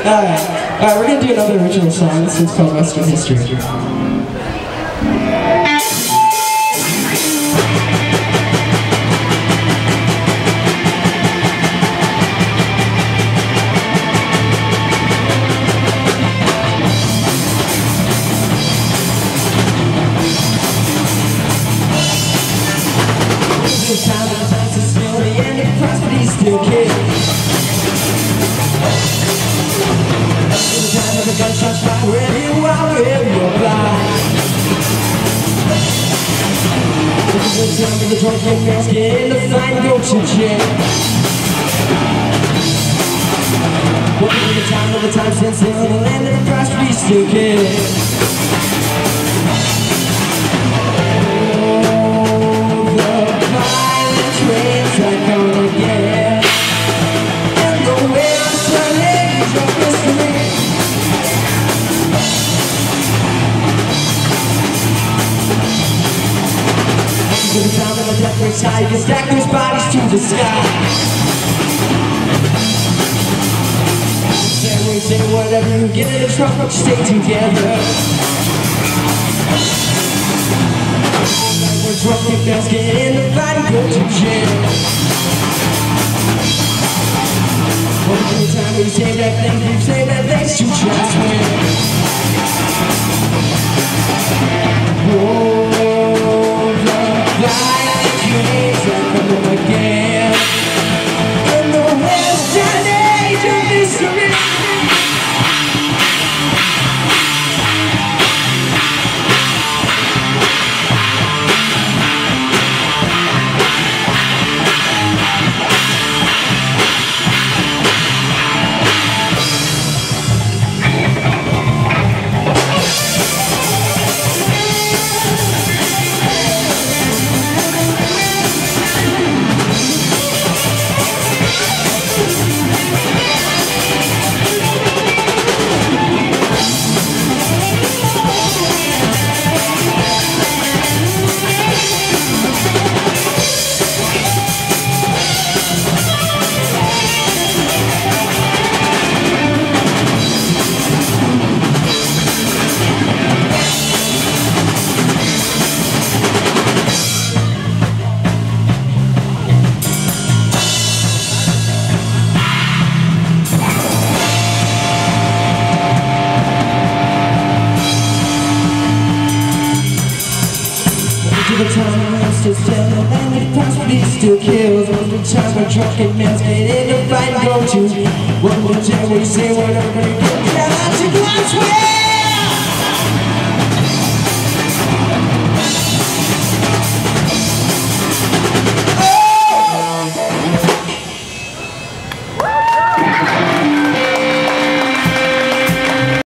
Alright, we're gonna do another original song. This one's called Western History. Still kids. The time of the gunshots fly wherever you are, wherever you're blind. The time of the drunken girls get in the fight and go to jail. Welcome to the time of the time since in the land of the price we still kids. To the time of the death race high, you can stack those bodies to the sky. Then we say whatever, you get in trouble, stay together. We're drunk and guys get in the fight and go to jail. Every time we say that things, we say that things to try to win. To the time the monsters tell and the possibly still kills. One more time we're drunk and men get in the fight and go to. One more time we say whatever.